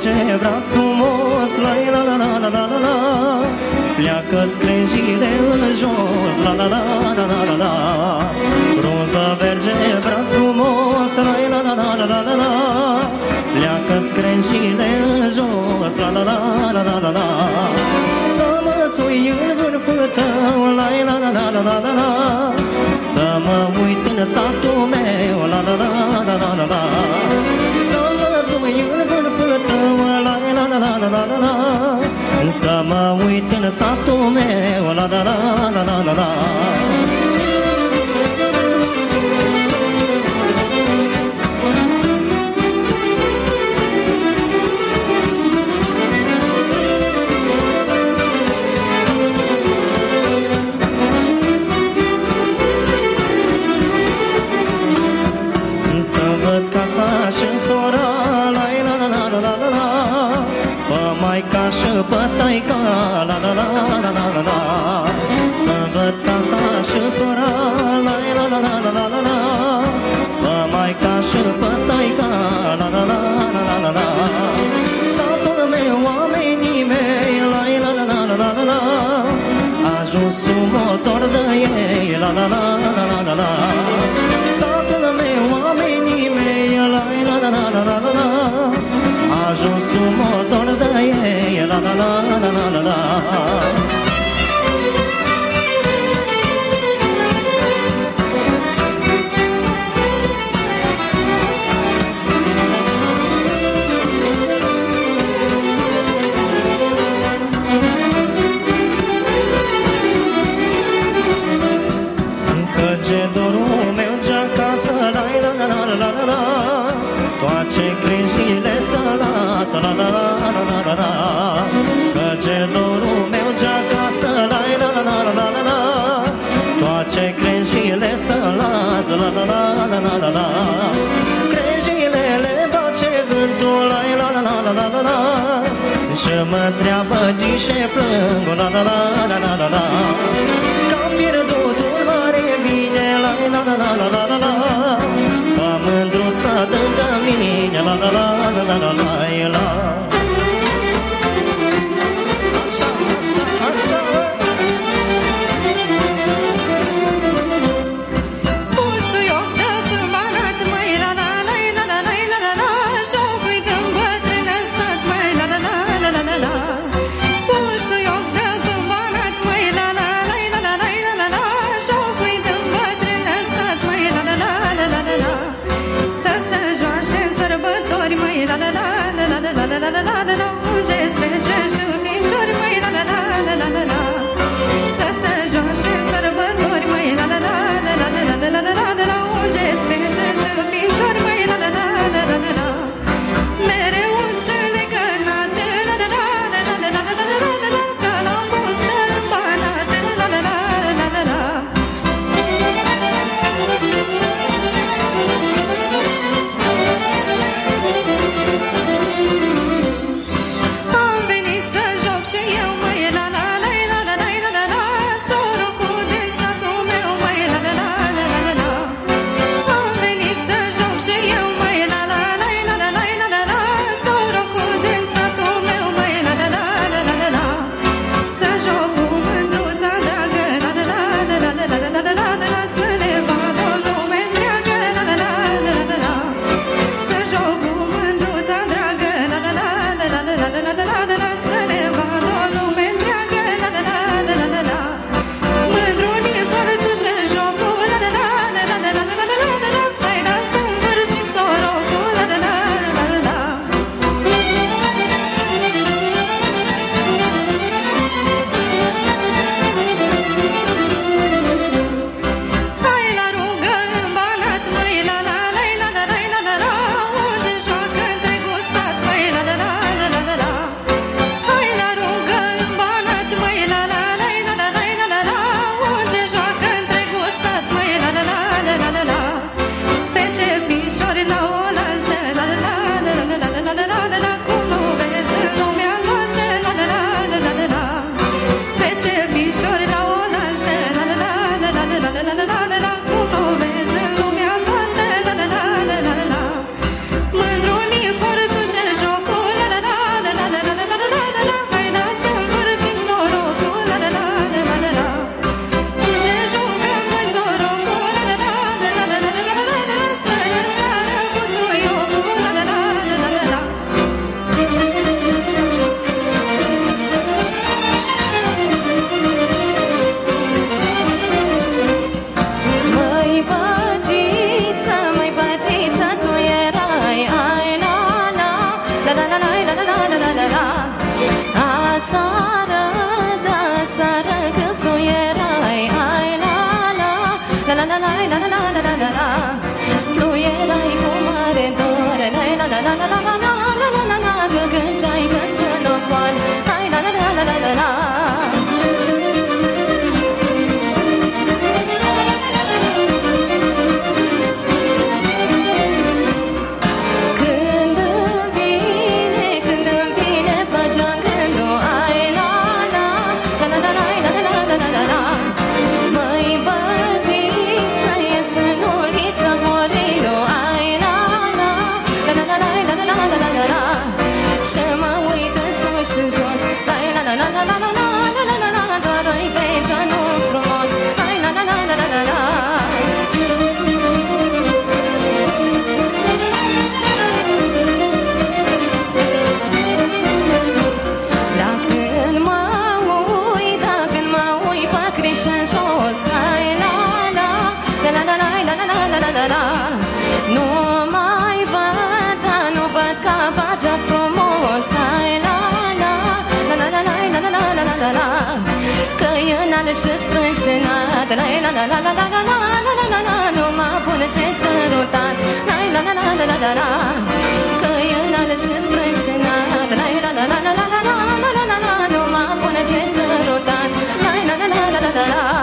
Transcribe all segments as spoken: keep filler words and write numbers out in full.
verge, brat frumos, la la la la la la la la. Pleacă screjile în jos, la la la la la la la. Frunză verge, brat frumos, la la la la la la la la. Pleacă screjile în jos, la la la la la la la. Să mă sui în vârful tău, la la la la la la la. Să mă uit în satul meu, la la la la la la la. Să mă sui în vârful tău, la la la la la la la. Să mă uit în satul meu, la la la la la la la. Să văd casa și sora, la la la la la la la. Pe maica și pe taica, la la la la la la la. Să văd casa și sora, la la la la la la la. Pe maica și pe taica, la la la la la la la. Satul meu, oamenii mei, la la la la la la la. Ajuns sub motor de ei, la la la la la la la. Satul meu, oamenii mei, la la la la la la la. Ajuns sub motor de ei, la la la la la la la. Căge dorul meu de acasă, la la la la la la la. Toate grijile să lasă, la la la la la la la. Căge dorul meu de acasă, la la la la la la la. Toate grijile să lasă, la la la la la la la. Grijile le bace vântul, la la la la la la la. Și mă întreabă ce plâng, la la la la la la la. Că-am pierdut un mare bine, la la la la la la la la. Pe mândruța lângă mine, la la la la la la la la. Așa, așa, așa. Pusuioc de pârmanat, măi, la la la la la la la la la. Jocul de-n bătrână sat, măi, la la la la la la la. Pusuioc de pârmanat, măi, la la la la la la la la la. Jocul de-n bătrână sat, măi, la la la la la la la. Să se joace în sărbători, măi, la la la la la la la seară, da seară că fluierai, ai la la, la la la la la la la la la la, fluierai cu mare dor, la la la la la la la la la la la la, că gânceai că-ți până ocoan, ai la la la la la la la. Nu mai văd, dar nu văd ca pagea frumos, ai la la, la la la la la la la la la la, că e înalt și sprânșenat, la la la la la la la la la la la la, nu mă pune ce sărutat, la la la la la la la la, că e înalt și sprânșenat, la la la la la la la la la la la, nu mă pune ce sărutat, la la la la la la la la.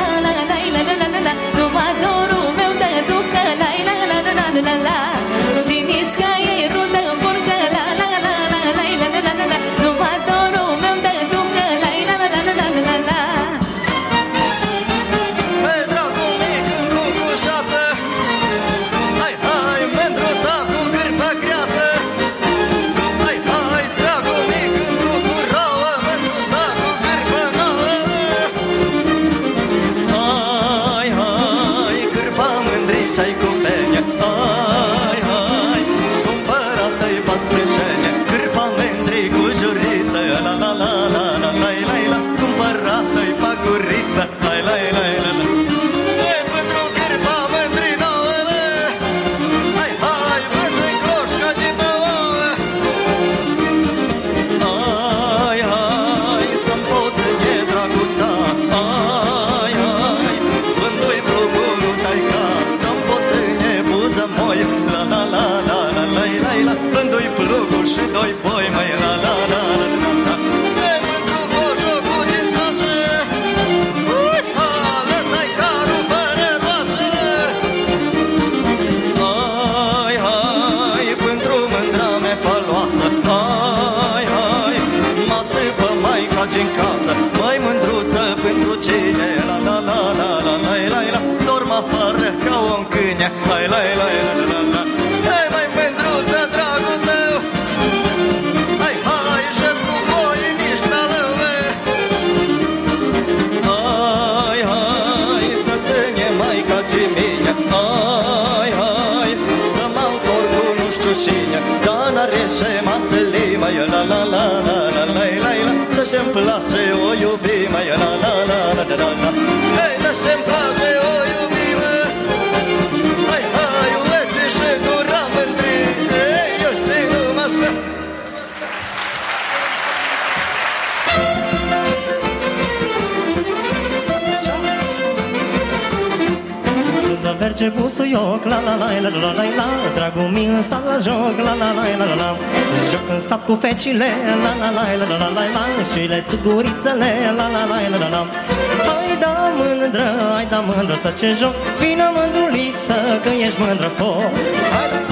Și frumoasă, mai mândruță pentru cine. La la la la la la la la, dorm afară ca o câine. La la la la la la. Hai mai mândruță, dragul tău, hai hai și tu voi niște lăve. Hai hai să ține maica Gimine. Hai hai să mă însor cu nu știu cine. Dar n-are și masă lima. La la la la la la la la. Dă-și-mi place o iubime. La la la la la la. Hei, dă-și-mi place o iubime. Hai hai uece și gura mândri. Hei, eu și numai așa. Să verge busuioc, la la la la la la la. Dragul meu în sat la joc, la la la la la la. Joc în sat cu fecile, la la la la la la la. Și le țugurițele, la la la la la la. Hai da mândră, hai da mândră să ce joc. Vină mândruliță, că ești mândră foc. Hai da.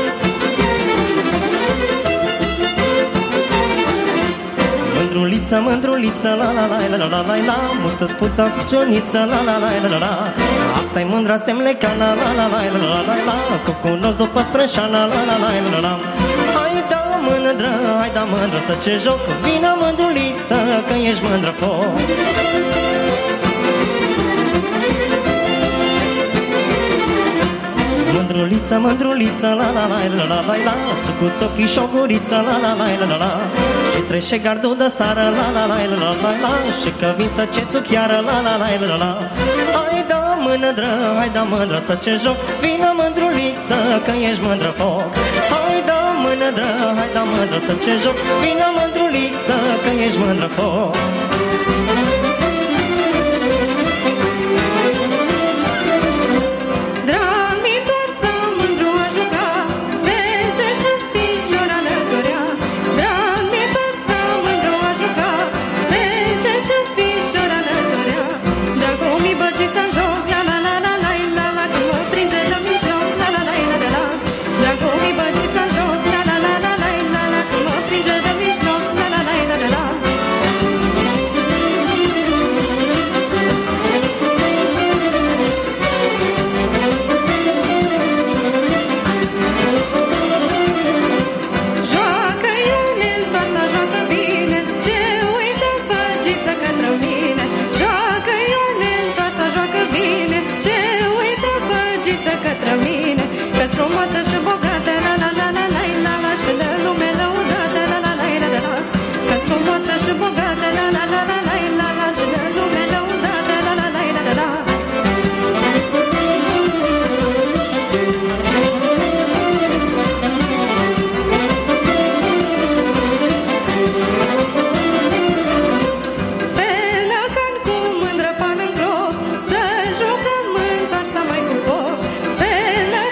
Mândruliță, mândruliță, la la la la la la la. Multă spuța picioniță, la la la la la la. Asta-i mândra semlecana, la la la la la la la. Cu cunosc după sprășana, la la la la la la. Hai da mândră, hai da mândră să ce joc. Vină mândruliță, că ești mândră foc. Mândruliță, mândruliță, la la la la la la la. Țucuț ochii și o guriță, la la la la la la. Și trece gardul de sară, la la la la la la. Și că vin să cețu chiară, la la la la la. Hai da mândră, hai da mândră să ce joc. Vină mândruliță, că ești mândră foc. Hai da mândră, hai da mândră să ce joc. Vină mândruliță, că ești mândră foc. Frumoasă și bogată, la la la la la la la. Și de lume lăudată, la la la la la la. Că-s frumoasă și bogată, la la la la la la la. Și de lume lăudată, la la la la la la. Felăcan cu mândră pan în cloc, să jucăm întoarsa mai cu foc. Felăcan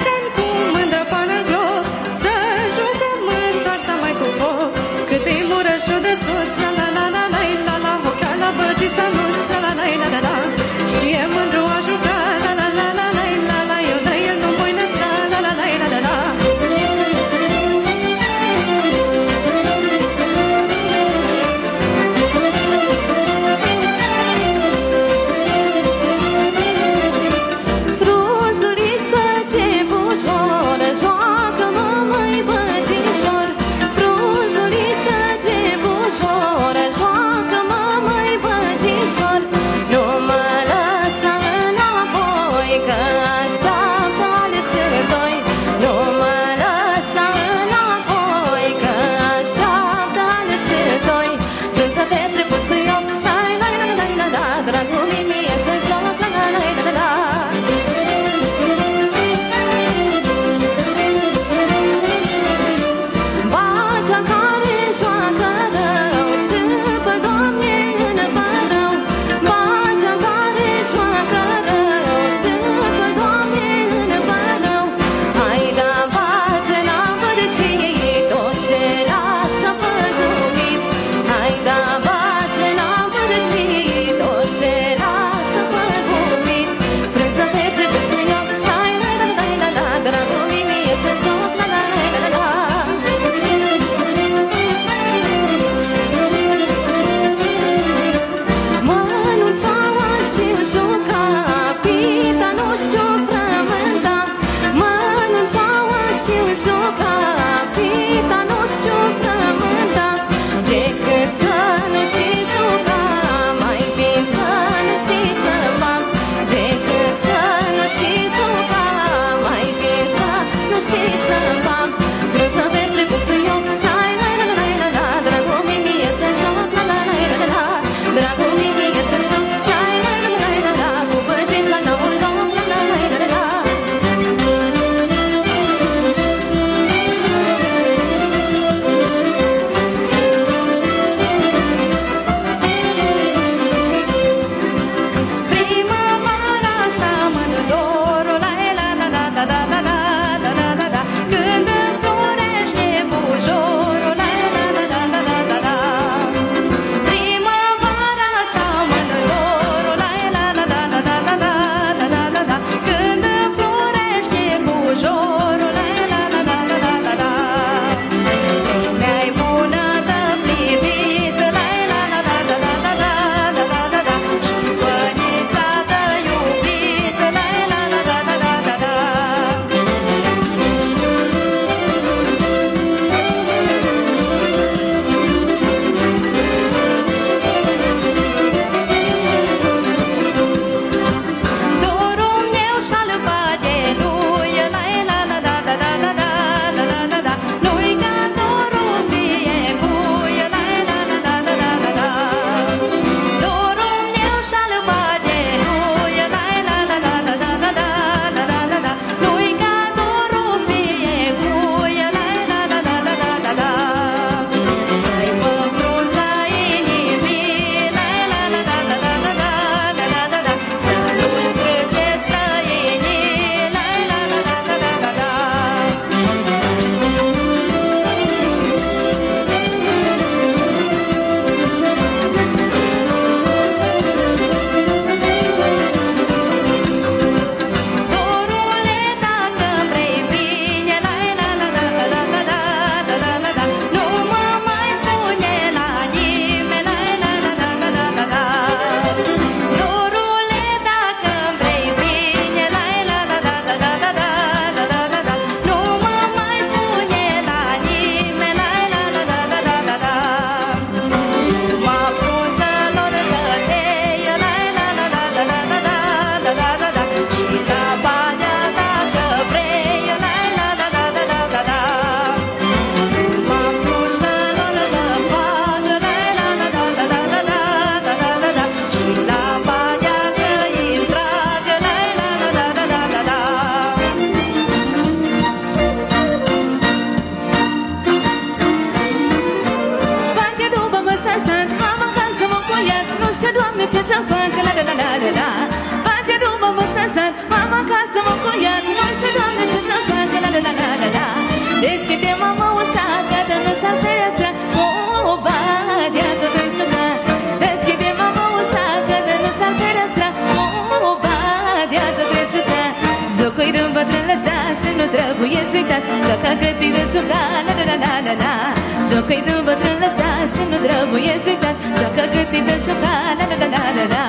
Doamne, ce să fac, la la la la la la. Poate după mă stăsat, mama acasă mă cuiat. Nu știu, Doamne, ce să fac, la la la la la la. Deschide, mama, ușa, că dă nu s-ar fereastra. O, badea, tot înșuca. Deschide, mama, ușa, că dă nu s-ar fereastra. O, badea, tot înșuca. Jocul-i de bătrân lăsat și nu trebuie să uitat. Joacă cât-i de jucat, la la la la la la. Jocul-i de bătrân lăsat și nu trebuie să uitat. Joacă cât-i de jucat, la la la la la la.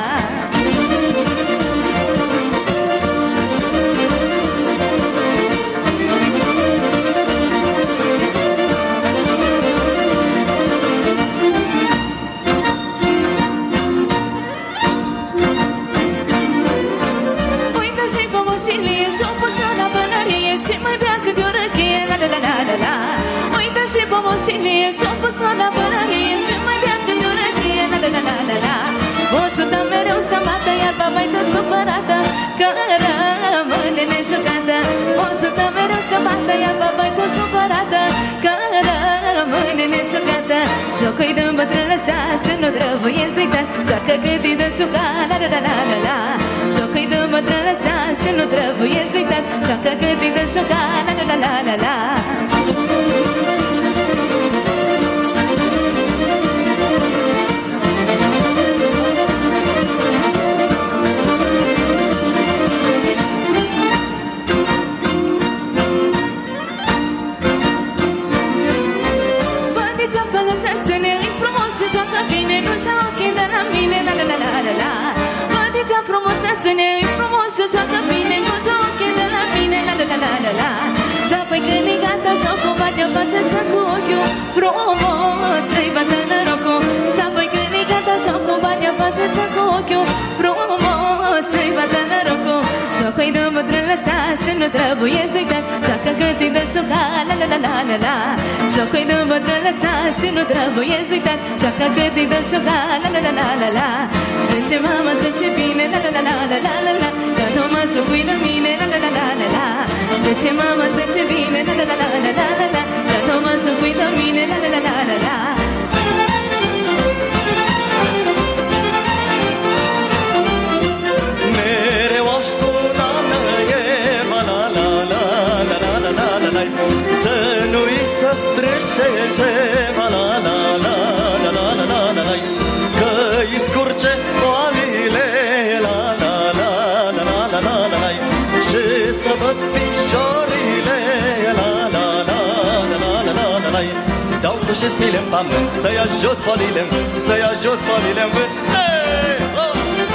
Și pomoșilie și-o pus la pălărie și mai bea cât o răchie, la la la la la la. Uită și pomoșilie și-o pus la pălărie și mai bea cât o răchie, la la la la la la. Moșul dă mereu să bată, iar baba-i dă supărată, că rămâne nejucată. Moșul dă mereu să bată, iar baba-i dă supărată, că rămâne nejucată. Jocul-i de bătrân lăsat și nu trebuie să uitat. Joacă cât-i de jucat, la la la la la la. Jocul-i de bătrân lăsat și nu trebuie să uitat. Joacă cât-i de jucat, la la la la la la. Și joacă bine, nu-și au ochii de la mine, la la la la la la. Bădița frumosă ține-i frumos și joacă bine, nu-și au ochii de la mine, la la la la la la. Și apoi când e gata jocul, bate-o face să cu ochiul frumos, să-i bată norocul. Și apoi când e gata jocul, bate-o face să cu ochiul frumos, să-i bată norocul. Jocul-i de bătrân lăsat și nu trebuie să uitat. Joacă cât-i de jucat, la la la la la la. Jocul-i de bătrân lăsat și nu trebuie să uitat. Joacă cât-i de jucat, la la la la la la. Zice mama, zice bine, la la la la la la la la. Că nu mă jocui de mine, la la la la la la. Zice mama, zice bine, la la la la la la la la. Că nu mă jocui de mine, la la la la la la. Mereu aștuna Eva, la la la la la la la la la. Să nu-i să strâșe Eva, la la la la la la la la la. Că-i scurge poalile, la la la la la la la la la. Și să văd pișorile, la la la la la la la la la. Dau cu și stile în pământ, să-i ajut poalile în vânt, să-i ajut poalile în vânt. Hey! Oh!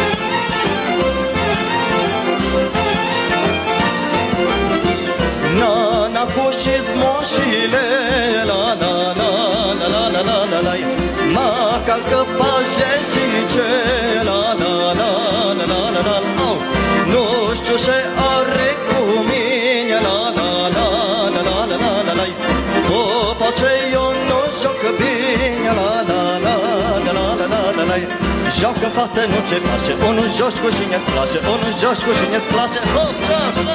Nana cu și-s moșile, la la la la la la la la la. Mă calcă paje zice, la la la la la la la la. Nu știu ce are cu mine, la la la la la la la la la. După ce eu nu joc bine, la la la la la la la la la. Joacă fată, nu ce face, unul joci cu cine-ți place, unul joci cu cine-ți place. Hop, și așa!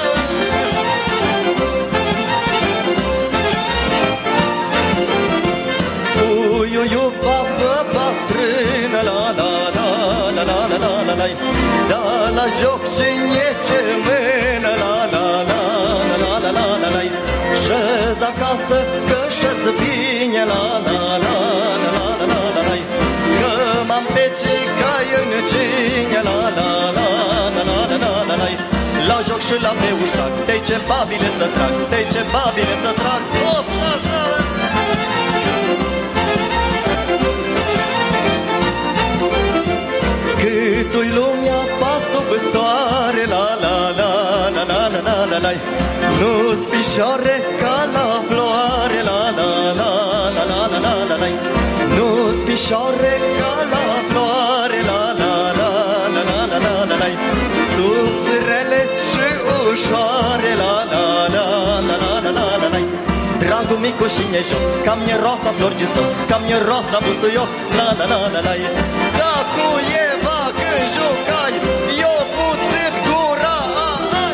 Uiuiu, babă, bătrână, la la la la la la la la la. Da la joc și niece mână, la la la la la la la la la. Și-ți acasă, că și-ți bine, la la la la la la la la la. Că m-am pecicai în cine, la la la la la la la la la. La joc și la meușac, de ce babile să trag, de ce babile să trag. Hop, așa, cât-ui lumea pas sub soare, la la la la la la la la la. Nu-s pișoare ca la floare, la la la la la la la la la. Nu-s pișoare ca la floare, la la la la la la la la la. Subțirele și ușoare, la la la la la la la la la. Dragul micu și nejoc, cam miroasa flor ginsoc, cam miroasa busuioc, la la la la la. Da cu Eva când jucai, eu puțit gura, ai.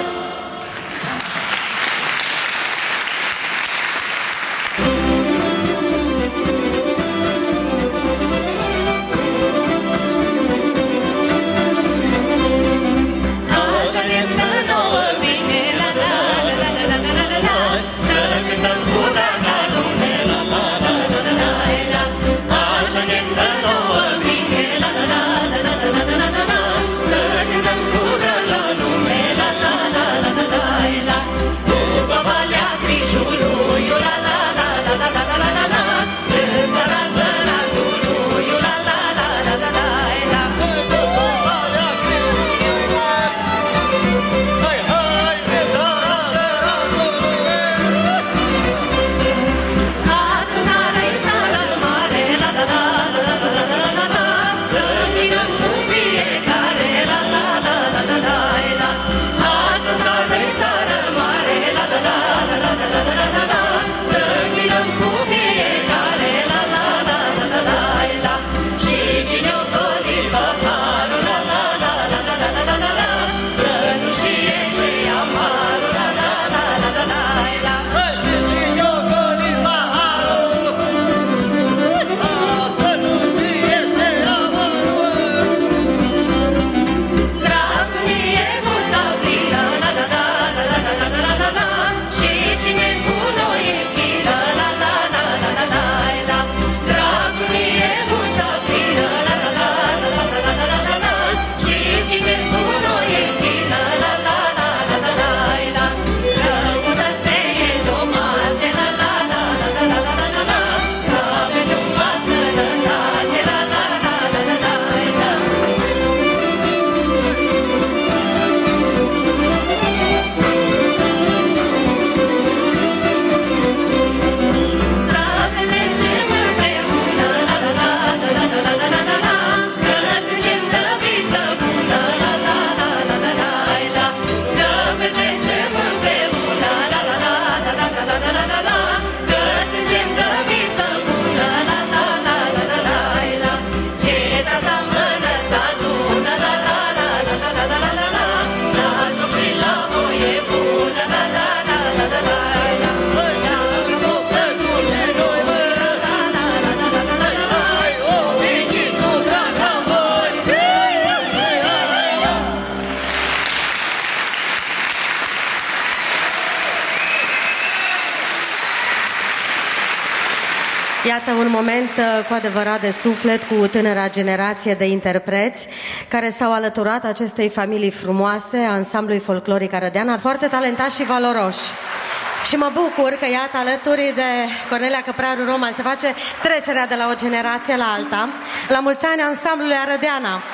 Iată un moment cu adevărat de suflet cu tânăra generație de interpreți care s-au alăturat acestei familii frumoase, ansamblului folcloric Arădeana, foarte talentați și valoroși. Și mă bucur că, iată, alături de Cornelia Căpraru Roman se face trecerea de la o generație la alta. La mulți ani ansamblului Arădeana!